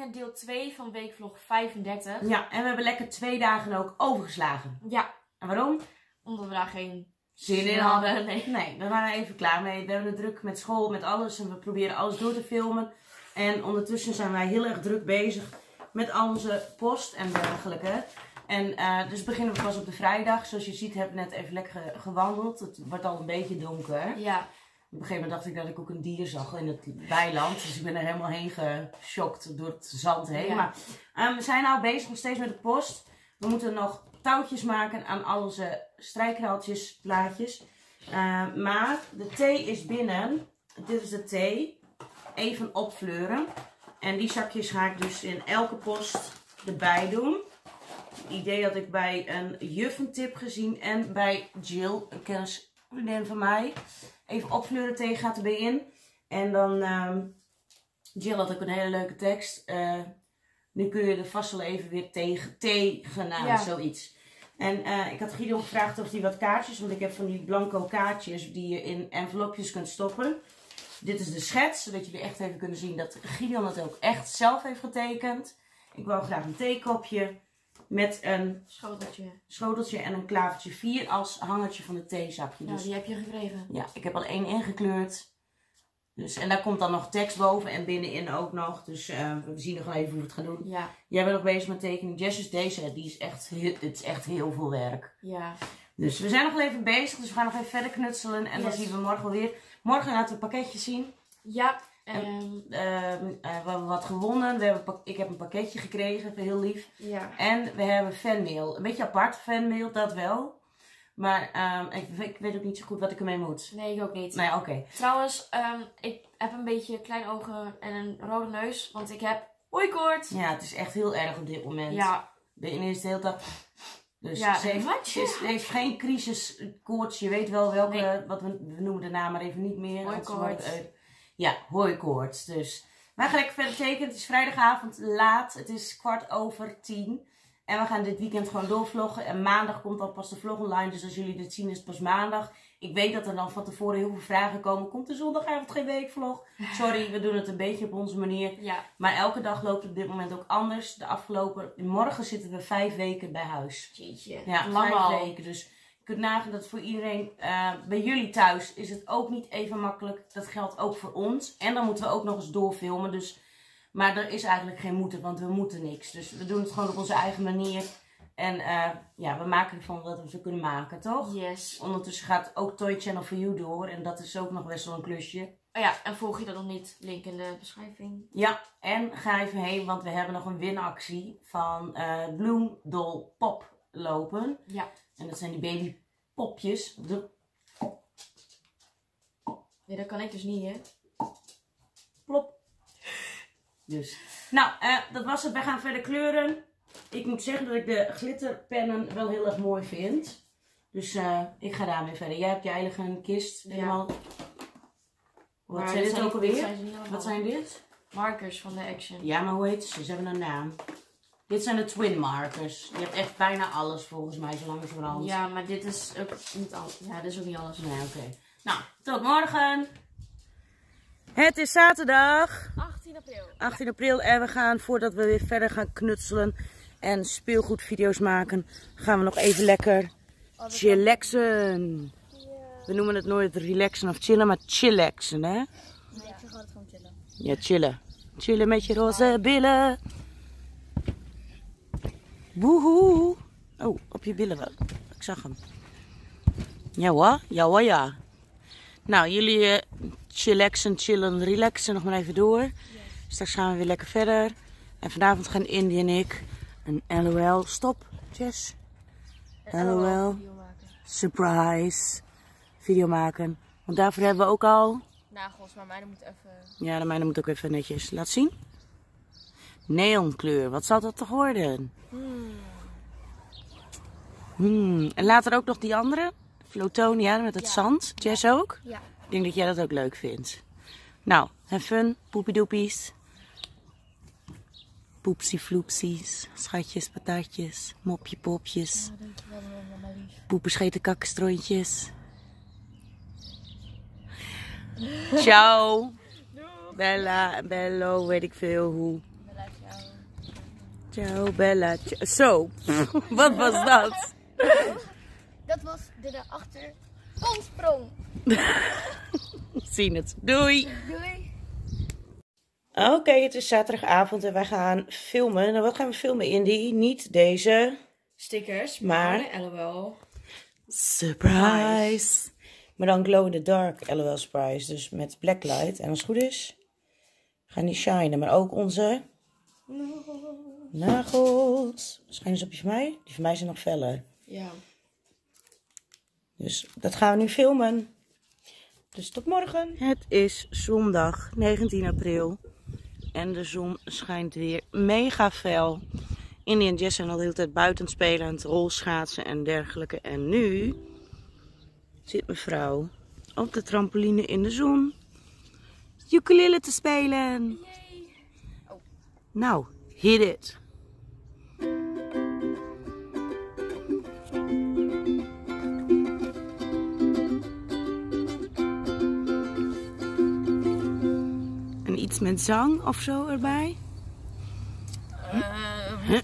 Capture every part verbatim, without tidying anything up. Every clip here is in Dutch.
met deel twee van weekvlog vijfendertig. Ja, en we hebben lekker twee dagen ook overgeslagen. Ja. En waarom? Omdat we daar geen zin in hadden. hadden. Nee. nee, we waren even klaar mee. We hebben het druk met school, met alles. En we proberen alles door te filmen. En ondertussen zijn wij heel erg druk bezig met al onze post en dergelijke. En uh, dus beginnen we pas op de vrijdag. Zoals je ziet heb ik net even lekker gewandeld. Het wordt al een beetje donker. Ja. Op een gegeven moment dacht ik dat ik ook een dier zag in het weiland. Dus ik ben er helemaal heen geschokt door het zand heen. Ja. Maar um, we zijn nou bezig nog steeds met de post. We moeten nog touwtjes maken aan al onze strijkraaltjes, plaatjes. Uh, maar de thee is binnen. Dit is de thee. Even opfleuren. En die zakjes ga ik dus in elke post erbij doen. Het idee had ik bij een juffentip gezien en bij Jill, een kennisvriendin van mij. Even opfleuren, thee gaat erbij in. En dan, um, Jill had ook een hele leuke tekst. Uh, nu kun je er vast wel even weer tegen, tegenaan, ja. Zoiets. En uh, ik had Gideon gevraagd of hij wat kaartjes, want ik heb van die blanco kaartjes die je in envelopjes kunt stoppen. Dit is de schets, zodat jullie echt even kunnen zien dat Gideon het ook echt zelf heeft getekend. Ik wou graag een theekopje met een schoteltje, schoteltje en een klavertje vier als hangertje van het theezakje. Ja, dus, die heb je gekregen. Ja, ik heb al één ingekleurd. Dus, en daar komt dan nog tekst boven en binnenin ook nog. Dus uh, we zien nog even hoe we het gaan doen. Ja. Jij bent nog bezig met tekening. Jess is deze, die is echt, het is echt heel veel werk. Ja. Dus we zijn nog wel even bezig, dus we gaan nog even verder knutselen. En yes. Dan zien we morgen weer. Morgen laten we het pakketje zien. Ja. En, uh, uh, we hebben wat gewonnen. We hebben, ik heb een pakketje gekregen, heel lief. Ja. En we hebben fanmail. Een beetje apart fanmail, dat wel. Maar um, ik, ik weet ook niet zo goed wat ik ermee moet. Nee, ik ook niet. Nee, oké. Okay. Trouwens, um, ik heb een beetje kleine ogen en een rode neus. Want ik heb hooikoorts. Ja, het is echt heel erg op dit moment. Ja. De ene is de hele dag... Dus ja, ze heeft, ze heeft geen crisiskoorts. Je weet wel welke, nee. wat we, we noemen de naam maar even niet meer. Hooikoorts. Ja, hooikoorts. Dus wij gaan lekker verder tekenen. Het is vrijdagavond laat. Het is kwart over tien. En we gaan dit weekend gewoon doorvloggen. En maandag komt dan pas de vlog online. Dus als jullie dit zien is het pas maandag. Ik weet dat er dan van tevoren heel veel vragen komen. Komt er zondagavond geen weekvlog? Sorry, we doen het een beetje op onze manier. Ja. Maar elke dag loopt het op dit moment ook anders. De afgelopen... Morgen zitten we vijf weken bij huis. Jeetje. Ja, lang vijf al. weken. Dus je kunt nagaan dat voor iedereen... Uh, bij jullie thuis is het ook niet even makkelijk. Dat geldt ook voor ons. En dan moeten we ook nog eens doorfilmen. Dus... Maar er is eigenlijk geen moeten, want we moeten niks. Dus we doen het gewoon op onze eigen manier. En uh, ja, we maken ervan wat we kunnen maken, toch? Yes. Ondertussen gaat ook Toy Channel for You door. En dat is ook nog best wel een klusje. Oh ja, en volg je dat nog niet? Link in de beschrijving. Ja, en ga even heen, want we hebben nog een winactie van uh, Bloom Doll Pop lopen. Ja. En dat zijn die baby popjes. De... Nee, dat kan ik dus niet, hè? Plop. Dus, nou, uh, dat was het. Wij gaan verder kleuren. Ik moet zeggen dat ik de glitterpennen wel heel erg mooi vind. Dus uh, ik ga daarmee verder. Jij hebt je eigen kist. Ja. Helemaal... Wat maar zijn dit ook alweer? Zijn Wat zijn dit? Markers van de Action. Ja, maar hoe heet ze? Ze hebben een naam. Dit zijn de twin markers. Je hebt echt bijna alles volgens mij, zo langzamerhand. Ja, maar dit is ook niet alles. Ja, dit is ook niet alles. Nee, oké. Okay. Nou, tot morgen. Het is zaterdag. achttien april. achttien april en we gaan, voordat we weer verder gaan knutselen en speelgoedvideo's maken, gaan we nog even lekker chillaxen. Yeah. We noemen het nooit relaxen of chillen, maar chillaxen, hè? Nee, ik zeg altijd gewoon chillen. Ja, chillen. Chillen met je roze billen. Woehoe. Oh, op je billen wel. Ik zag hem. Ja hoor, ja hoor, ja. Nou, jullie uh, chillaxen, chillen, relaxen nog maar even door. Yes. Straks gaan we weer lekker verder. En vanavond gaan Indy en ik een L O L, stop, Jess. L O L, surprise, video maken. Want daarvoor hebben we ook al... Nagels, maar mijne moet even... Ja, de mijne moet ook even netjes. Laat zien. Neonkleur, wat zal dat toch worden? Hmm. Hmm. En later ook nog die andere. Flotonia met het ja. zand. Jess ook? Ja. Ik denk dat jij dat ook leuk vindt. Nou, have fun. Poepiedoepies. Poepsie floepsies. Schatjes, patatjes. Mopje popjes. Ja, dankjewel, mama lief. Poepenscheten kakkenstrontjes. Ciao. Doei. Bella en Bello, weet ik veel hoe. Bella, ciao. Ciao Bella. Zo, wat was dat? Dat was de daarachter komsprong. Zien het. Doei. Doei. Oké, okay, het is zaterdagavond en wij gaan filmen. Nou, wat gaan we filmen, Indy? Niet deze. Stickers, maar... maar LOL. Surprise. Maar dan glow in the dark LOL surprise. Dus met blacklight. En als het goed is, gaan die shinen. Maar ook onze nagels. Schijnen ze op je van mij? Die van mij zijn nog feller. Ja. Dus dat gaan we nu filmen. Dus tot morgen. Het is zondag negentien april. En de zon schijnt weer mega fel. Indy en Jess zijn al de hele tijd buiten spelen, aan het rolschaatsen en dergelijke. En nu zit mevrouw op de trampoline in de zon ukulele te spelen. Oh. Nou, hit it. En iets met zang of zo erbij? Um,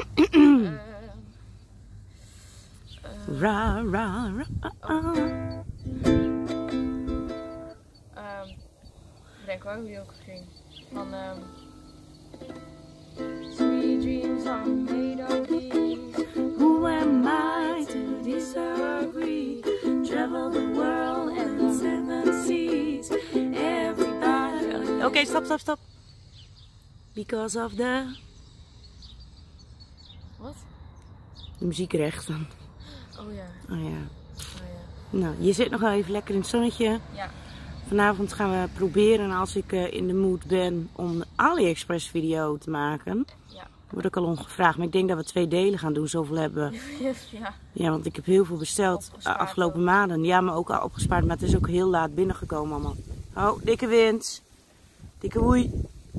Ra, ra, ra, ah. um, ik denk wel hoe die ook ging. Van um, Sweet dreams are made of these. Who am I to disagree? Travel the world and the seven seas. Everybody. Oké, okay, stop, stop, stop. Because of the... Wat? De muziekrechten. Oh ja. Oh ja. Oh ja. Nou, je zit nog wel even lekker in het zonnetje. Ja. Vanavond gaan we proberen, als ik uh, in de mood ben, om een AliExpress video te maken. Ja. Word ik al om gevraagd, maar ik denk dat we twee delen gaan doen, zoveel hebben we. Ja. Ja, want ik heb heel veel besteld uh, afgelopen maanden. Ja, maar ook al opgespaard, maar het is ook heel laat binnengekomen allemaal. Oh, dikke wind. Dikke woei.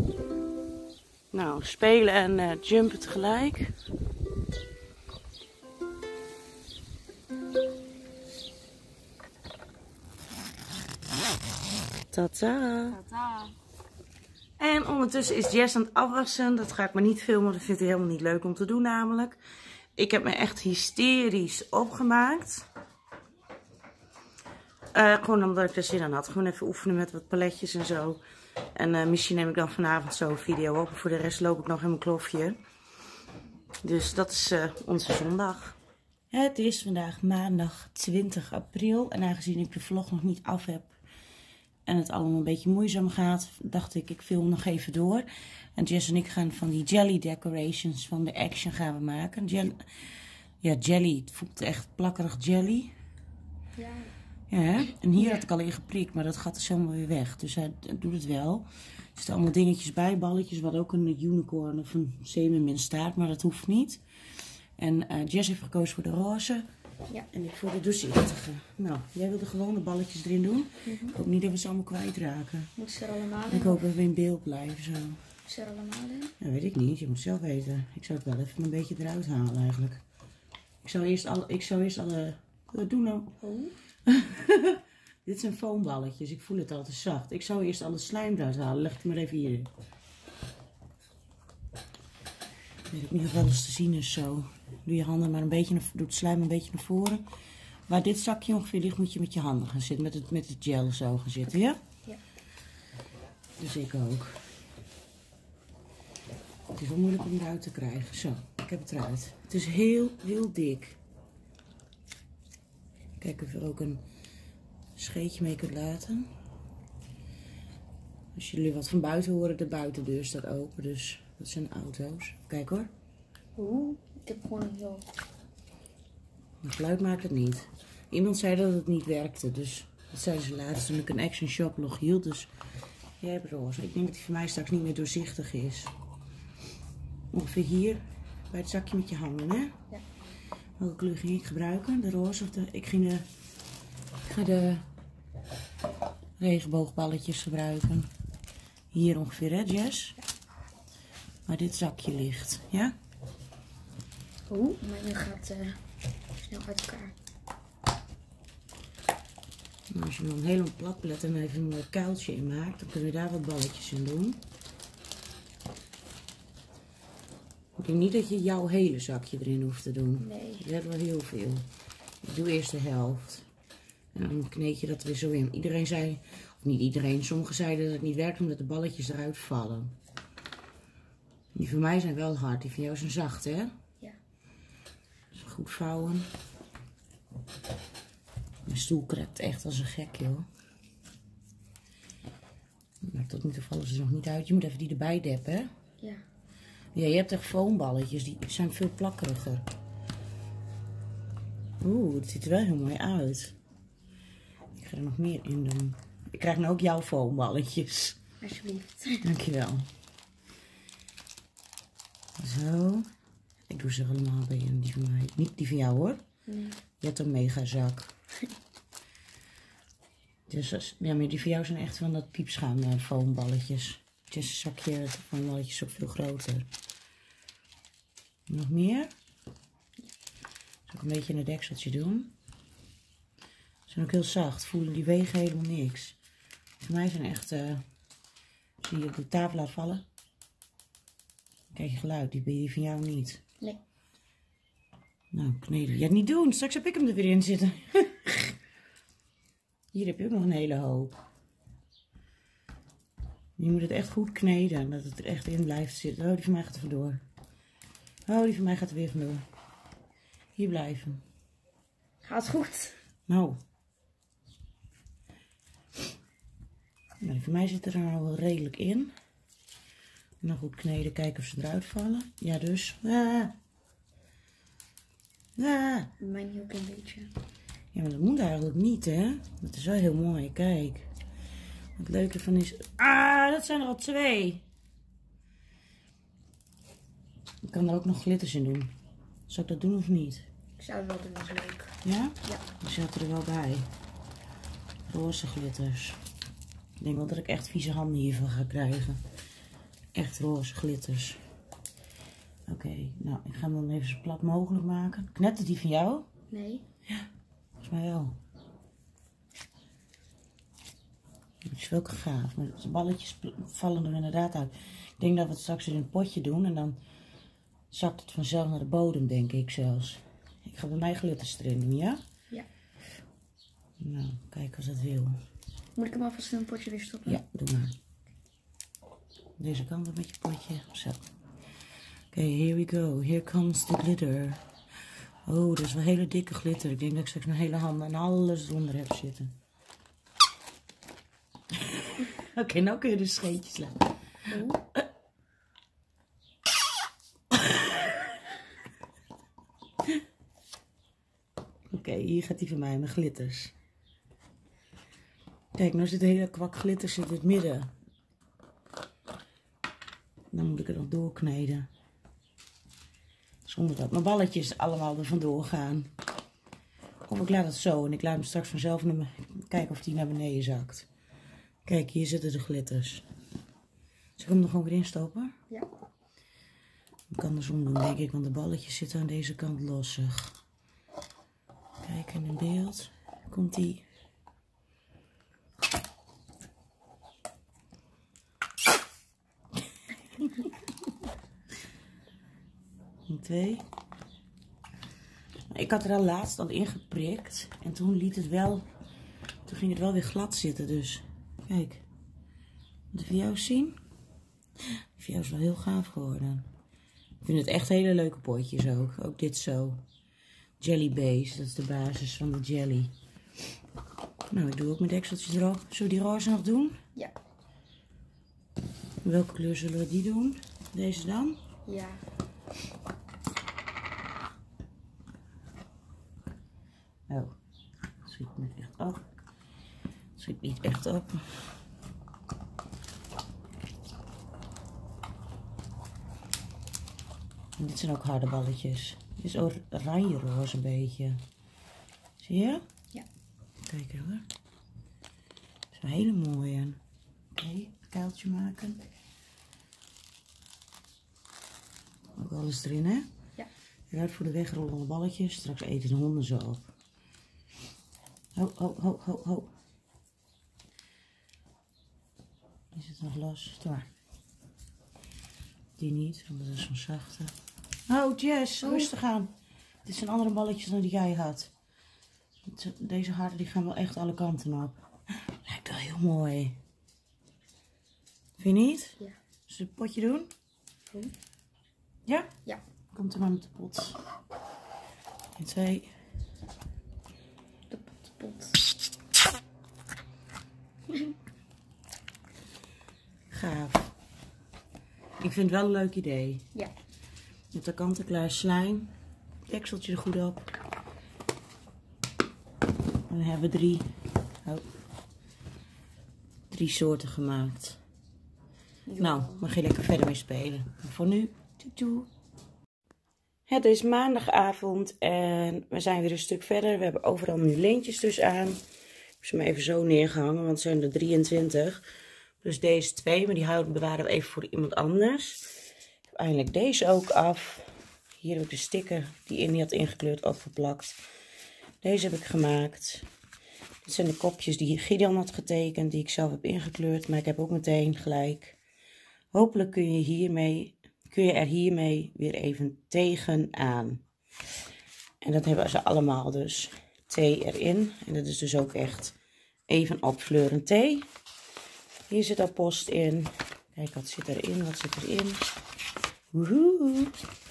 Nou, spelen en uh, jumpen tegelijk. Tata. Tata. En ondertussen is Jess aan het afwassen. Dat ga ik maar niet filmen, dat vindt hij helemaal niet leuk om te doen namelijk. Ik heb me echt hysterisch opgemaakt. Uh, gewoon omdat ik er zin aan had. Gewoon even oefenen met wat paletjes en zo. En uh, misschien neem ik dan vanavond zo een video op. Voor de rest loop ik nog in mijn klofje. Dus dat is uh, onze zondag. Het is vandaag maandag twintig april. En aangezien ik de vlog nog niet af heb en het allemaal een beetje moeizaam gaat, dacht ik, ik film nog even door. En Jess en ik gaan van die jelly decorations van de Action gaan we maken. Jell ja, jelly. Het voelt echt plakkerig jelly. Ja. Ja, hè? En hier had ik al in geprikt, maar dat gaat dus helemaal weer weg. Dus hij doet het wel. Er zitten allemaal dingetjes bij, balletjes, wat ook een unicorn of een zeemermin staat, maar dat hoeft niet. En uh, Jess heeft gekozen voor de roze. Ja. En ik voor de doorzichtige. Nou, jij wilde gewoon de balletjes erin doen. Mm-hmm. Ik hoop niet dat we ze allemaal kwijtraken. Moet ze er allemaal En in? ik hoop dat we in beeld blijven zo. Moet ze er allemaal in? Ja, weet ik niet. Je moet zelf weten. Ik zou het wel even een beetje eruit halen eigenlijk. Ik zou eerst alle... Ik zou eerst alle... Wat doen nou? Oh. Dit zijn foamballetjes. Ik voel het al te zacht. Ik zou eerst alle slijm eruit halen. Leg het maar even hier. Weet ik niet of wel eens te zien is zo. Doe je handen maar een beetje, naar, doe het slijm een beetje naar voren. Waar dit zakje ongeveer ligt, moet je met je handen gaan zitten. Met het, met het gel zo gaan zitten, ja? Ja. Dus ik ook. Het is wel moeilijk om eruit te krijgen. Zo, ik heb het eruit. Het is heel, heel dik. Kijk of je er ook een scheetje mee kunt laten. Als jullie wat van buiten horen, de buitendeur staat open. Dus dat zijn auto's. Kijk hoor. Oeh, ik heb gewoon een heel... Het geluid maakt het niet. Iemand zei dat het niet werkte. Dus dat zei ze laatst toen ik een Action Shop nog hield. Dus jij hebt roze. Ik denk dat die voor mij straks niet meer doorzichtig is. Ongeveer hier bij het zakje met je handen, hè? Ja. Welke kleur ging ik gebruiken? De roze of de... Ik ging de... Ik ga de regenboogballetjes gebruiken. Hier ongeveer, hè, Jess? Ja. Waar dit zakje ligt, ja? Oeh, mijn gaat uh, snel uit elkaar. Nou, als je hem dan helemaal plat plet en even een kuiltje in maakt, dan kunnen we daar wat balletjes in doen. Ik denk niet dat je jouw hele zakje erin hoeft te doen. Nee. Je hebt wel heel veel. Ik doe eerst de helft. En dan kneed je dat er weer zo in. Iedereen zei, of niet iedereen, sommigen zeiden dat het niet werkt omdat de balletjes eruit vallen. Die van mij zijn wel hard, die van jou zijn zacht, hè? Ja. Dus goed vouwen. Mijn stoel krept echt als een gek, joh. Maar tot nu toe vallen ze er nog niet uit. Je moet even die erbij deppen, hè? Ja. Ja, je hebt echt foamballetjes, die zijn veel plakkeriger. Oeh, het ziet er wel heel mooi uit. Ik ga er nog meer in doen. Ik krijg nu ook jouw foamballetjes. Alsjeblieft. Dankjewel. Zo. Ik doe ze allemaal bij je, die van mij. Niet die van jou hoor. Nee. Je hebt een mega zak. Dus als- ja, maar die van jou zijn echt van dat piepschuim uh, foamballetjes. Het is een zakje van balletjes ook veel groter. Nog meer? Zal ik een beetje in het dekseltje doen. Ze zijn ook heel zacht. Voelen die wegen helemaal niks. Voor mij zijn echt... Uh, zie je op de tafel laat vallen? Kijk je geluid. Die, die van jou niet. Nee. Nou, kneden. Ja, niet doen. Straks heb ik hem er weer in zitten. Hier heb je ook nog een hele hoop. Je moet het echt goed kneden. Dat het er echt in blijft zitten. Oh, die van mij gaat er vandoor. Oh, die van mij gaat er weer vandoor. Hier blijven. Gaat goed. Nou. Nou, die van mij zit er nou wel redelijk in. Nog goed kneden. Kijken of ze eruit vallen. Ja, dus. Ah. Ah. Mijn ook een beetje. Ja, maar dat moet eigenlijk niet, hè? Dat is wel heel mooi. Kijk. Het leuke ervan is... Ah, dat zijn er al twee. Ik kan er ook nog glitters in doen. Zal ik dat doen of niet? Ik zou het wel doen, dat is leuk. Ja? Ja. Die zaten er wel bij. Roze glitters. Ik denk wel dat ik echt vieze handen hiervan ga krijgen. Echt roze glitters. Oké, okay, nou, ik ga hem dan even zo plat mogelijk maken. Knettert die van jou? Nee. Ja, volgens mij wel. Het is wel gaaf, maar de balletjes vallen er inderdaad uit. Ik denk dat we het straks in een potje doen en dan zakt het vanzelf naar de bodem, denk ik zelfs. Ik ga bij mij glitters erin doen, ja? Ja. Nou, kijk als het wil. Moet ik hem alvast in een potje weer stoppen? Ja, doe maar. Deze kant een beetje potje. Zo. Oké, okay, here we go. Here comes the glitter. Oh, dat is wel hele dikke glitter. Ik denk dat ik straks mijn hele handen en alles eronder heb zitten. Oké, okay, nou kun je de scheetjes laten. Oh. Oké, okay, hier gaat die van mij, mijn glitters. Kijk, nou zit de hele kwak glitters in het midden. Dan moet ik het nog doorkneden. Zonder dat mijn balletjes allemaal er vandoor gaan. Of ik laat het zo en ik laat hem straks vanzelf naar me, kijken of die naar beneden zakt. Kijk, hier zitten de glitters. Zal ik hem er gewoon weer in stoppen? Ja. Ik kan andersom doen, denk ik, want de balletjes zitten aan deze kant lossig. Kijk, in beeld komt die. En twee. Ik had er al laatst al in geprikt en toen liet het wel, toen ging het wel weer glad zitten, dus kijk. Wat voor jou zien? Die voor jou is wel heel gaaf geworden. Ik vind het echt hele leuke potjes ook. Ook dit zo. Jelly base, dat is de basis van de jelly. Nou, ik doe ook mijn dekseltjes erop. Zullen we die roze nog doen? Ja. Welke kleur zullen we die doen? Deze dan? Ja. Oh, het schiet niet echt op. Het schiet niet echt op. En dit zijn ook harde balletjes. Dit is oranje roze een beetje. Zie je? Ja. Kijk hoor. Dat is een hele mooie. Oké, okay, kuiltje maken. Ook alles erin, hè? Ja. Eruit voor de wegrollende balletjes. Straks eten de honden zo op. Ho, ho, ho, ho, ho. Is het nog los? Daar. Die niet, want dat is zo'n zachte. Oh, Jess, Oh. rustig aan. Dit zijn andere balletjes dan die jij had. Deze harten die gaan wel echt alle kanten op. Lijkt wel heel mooi. Vind je niet? Ja. Zullen we het potje doen? Goed. Ja? Ja. Komt er maar met de pot. En twee. De pot, de pot. Gaaf. Ik vind het wel een leuk idee. Ja. Met de kant-en-klaar slijm. Dekseltje er goed op. En dan hebben we drie, oh, drie soorten gemaakt. Jo. Nou, mag je lekker verder mee spelen. Maar voor nu, toe toe. Het is maandagavond en we zijn weer een stuk verder. We hebben overal nu lintjes dus aan. Ik heb ze maar even zo neergehangen, want het zijn er drieëntwintig. Dus deze twee, maar die houden bewaren we even voor iemand anders. Ik heb eindelijk deze ook af. Hier heb ik de sticker die Indy had ingekleurd afgeplakt. Deze heb ik gemaakt. Dit zijn de kopjes die Gideon had getekend, die ik zelf heb ingekleurd. Maar ik heb ook meteen gelijk. Hopelijk kun je, hiermee, kun je er hiermee weer even tegenaan. En dat hebben ze allemaal dus. Thee erin. En dat is dus ook echt even opfleurend thee. Hier zit al post in. Kijk, wat zit erin? Wat zit erin? Woehoe.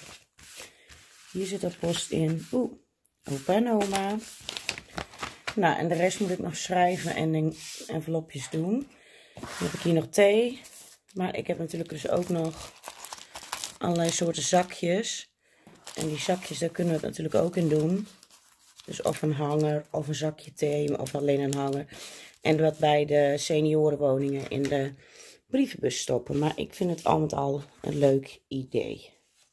Hier zit al post in. Oeh, opa en oma. Nou, en de rest moet ik nog schrijven en in envelopjes doen. Dan heb ik hier nog thee. Maar ik heb natuurlijk dus ook nog allerlei soorten zakjes. En die zakjes, daar kunnen we het natuurlijk ook in doen. Dus of een hanger, of een zakje thee, of alleen een hanger. En dat bij de seniorenwoningen in de brievenbus stoppen. Maar ik vind het al met al een leuk idee.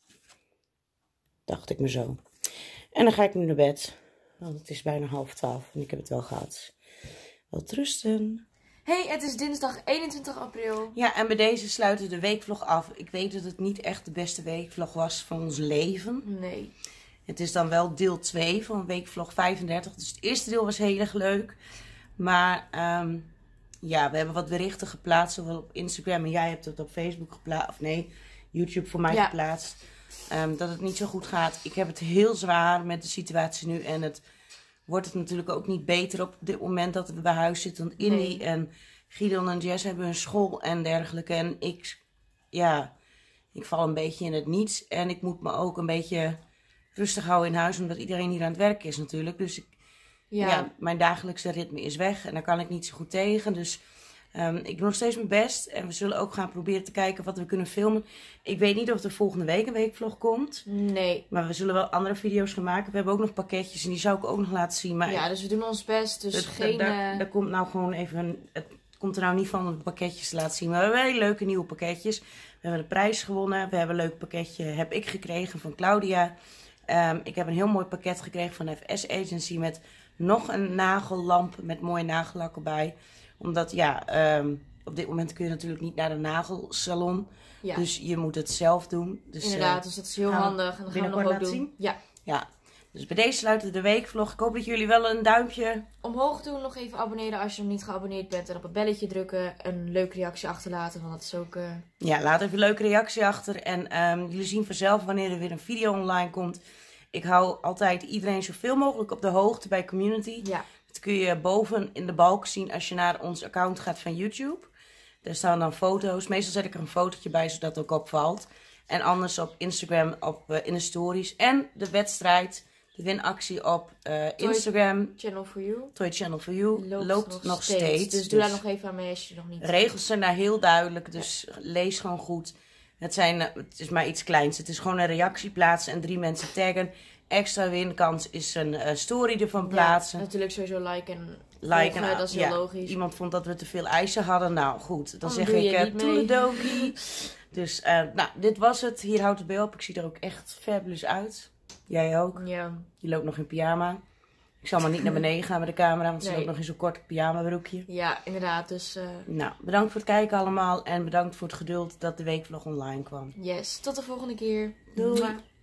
Dacht ik me zo. En dan ga ik nu naar bed. Want het is bijna half twaalf en ik heb het wel gehad. Wat rusten. Hey, het is dinsdag eenentwintig april. Ja, en bij deze sluiten we de weekvlog af. Ik weet dat het niet echt de beste weekvlog was van ons leven. Nee. Het is dan wel deel twee van weekvlog vijfendertig. Dus het eerste deel was heel erg leuk. Maar um, ja, we hebben wat berichten geplaatst. Zowel op Instagram en jij hebt het op Facebook geplaatst. Of nee, YouTube voor mij Ja. geplaatst. Um, dat het niet zo goed gaat. Ik heb het heel zwaar met de situatie nu. En het wordt het natuurlijk ook niet beter op dit moment dat we bij huis zitten. Want Indy Nee. en Gideon en Jess hebben hun school en dergelijke. En ik, ja, ik val een beetje in het niets. En ik moet me ook een beetje rustig houden in huis. Omdat iedereen hier aan het werk is natuurlijk. Dus ik, Ja. ja, mijn dagelijkse ritme is weg. En daar kan ik niet zo goed tegen. Dus um, ik doe nog steeds mijn best. En we zullen ook gaan proberen te kijken wat we kunnen filmen. Ik weet niet of er volgende week een weekvlog komt. Nee. Maar we zullen wel andere video's gaan maken. We hebben ook nog pakketjes en die zou ik ook nog laten zien. Maar Ja, dus we doen ons best. Dus het, geen... daar, eh, daar komt nou gewoon even een, het komt er nou niet van om de pakketjes te laten zien. Maar we hebben hele leuke nieuwe pakketjes. We hebben de prijs gewonnen. We hebben een leuk pakketje heb ik gekregen van Claudia. Um, ik heb een heel mooi pakket gekregen van de F S Agency met nog een nagellamp met mooie nagellak erbij. Omdat ja, um, op dit moment kun je natuurlijk niet naar de nagelsalon. ja. Dus je moet het zelf doen. Dus, Inderdaad, uh, dus dat is heel gaan we handig. En dat gaan we nog binnenkort ook laten doen. zien? Ja. ja, dus bij deze sluiten we de weekvlog. Ik hoop dat jullie wel een duimpje... Omhoog doen, nog even abonneren als je nog niet geabonneerd bent. En op het belletje drukken. Een leuke reactie achterlaten, want dat is ook... Uh... Ja, laat even een leuke reactie achter. En um, jullie zien vanzelf wanneer er weer een video online komt. Ik hou altijd iedereen zoveel mogelijk op de hoogte bij Community. Ja. Dat kun je boven in de balk zien als je naar ons account gaat van YouTube. Daar staan dan foto's. Meestal zet ik er een fotootje bij, zodat het ook opvalt. En anders op Instagram, op, uh, in de stories. En de wedstrijd, de winactie op uh, Instagram. Channel for You. Toy Channel for You loopt, loopt nog, nog steeds. steeds. Dus doe dus daar nog even aan mee als je nog niet... Regels zijn daar heel duidelijk, dus ja. Lees gewoon goed. Het, zijn, het is maar iets kleins. Het is gewoon een reactie plaatsen en drie mensen taggen. Extra winkans is een uh, story ervan plaatsen. Ja, natuurlijk sowieso like en like volgen, en, dat is heel ja, logisch. Iemand vond dat we te veel eisen hadden. Nou goed, dan oh, zeg ik uh, toeledokie. Dus uh, nou, dit was het. Hier houdt het bij op. Ik zie er ook echt fabulous uit. Jij ook. Ja. Je loopt nog in pyjama. Ik zal maar niet naar beneden gaan met de camera, want ze nee. loopt nog in zo'n kort pyjama broekje. Ja, inderdaad. Dus, uh... nou, bedankt voor het kijken allemaal. En bedankt voor het geduld dat de weekvlog online kwam. Yes, tot de volgende keer. Doei. Mwah.